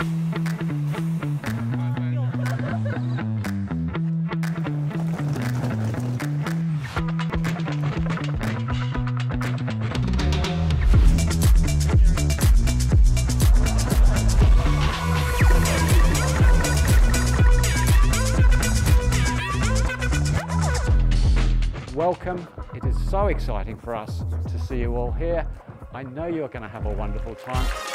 Welcome. It is so exciting for us to see you all here. I know you're going to have a wonderful time.